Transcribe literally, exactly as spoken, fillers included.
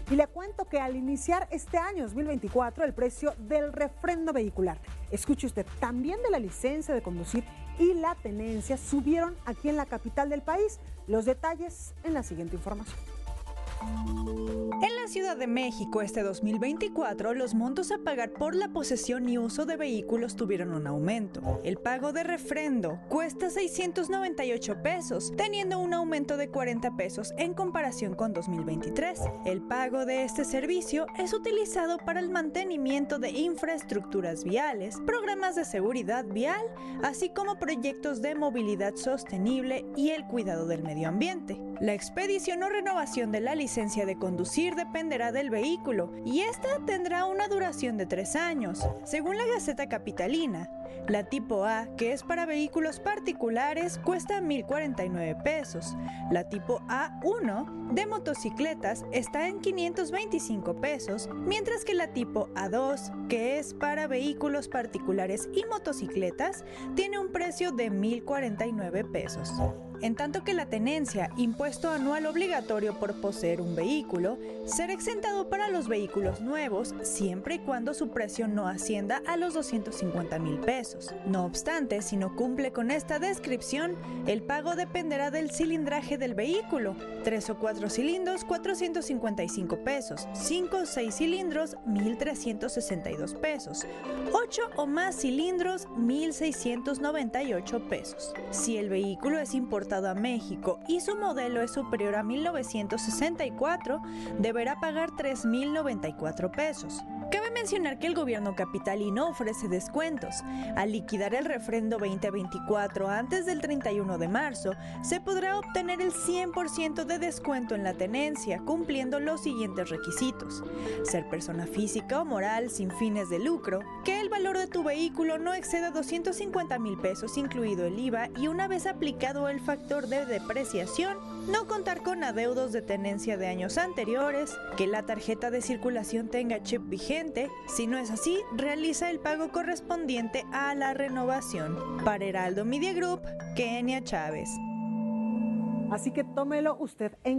Y le cuento que al iniciar este año dos mil veinticuatro, el precio del refrendo vehicular, escuche usted, también de la licencia de conducir y la tenencia subieron aquí en la capital del país. Los detalles en la siguiente información. En la Ciudad de México, este dos mil veinticuatro, los montos a pagar por la posesión y uso de vehículos tuvieron un aumento. El pago de refrendo cuesta seiscientos noventa y ocho pesos, teniendo un aumento de cuarenta pesos en comparación con dos mil veintitrés. El pago de este servicio es utilizado para el mantenimiento de infraestructuras viales, programas de seguridad vial, así como proyectos de movilidad sostenible y el cuidado del medio ambiente. La expedición o renovación de la licencia de conducir dependerá del vehículo y esta tendrá una duración de tres años. Según la Gaceta Capitalina, la tipo A, que es para vehículos particulares, cuesta mil cuarenta y nueve pesos. La tipo A uno de motocicletas está en quinientos veinticinco pesos, mientras que la tipo A dos, que es para vehículos particulares y motocicletas, tiene un precio de mil cuarenta y nueve pesos. En tanto que la tenencia, impuesto anual obligatorio por poseer un vehículo, será exentado para los vehículos nuevos siempre y cuando su precio no ascienda a los doscientos cincuenta mil pesos. No obstante, si no cumple con esta descripción, el pago dependerá del cilindraje del vehículo. tres o cuatro cilindros, cuatrocientos cincuenta y cinco pesos. cinco o seis cilindros, mil trescientos sesenta y dos pesos. ocho o más cilindros, mil seiscientos noventa y ocho pesos. Si el vehículo es importado a México y su modelo es superior a mil novecientos sesenta y cuatro, deberá pagar tres mil noventa y cuatro pesos. Cabe mencionar que el gobierno capitalino ofrece descuentos. Al liquidar el refrendo veinte veinticuatro antes del treinta y uno de marzo, se podrá obtener el cien por ciento de descuento en la tenencia, cumpliendo los siguientes requisitos: ser persona física o moral sin fines de lucro, que el valor de tu vehículo no exceda doscientos cincuenta mil pesos incluido el I V A y una vez aplicado el factor de depreciación, no contar con adeudos de tenencia de años anteriores, que la tarjeta de circulación tenga chip vigente. Si no es así, realiza el pago correspondiente a la renovación. Para Heraldo Media Group, Kenia Chávez. Así que tómelo usted en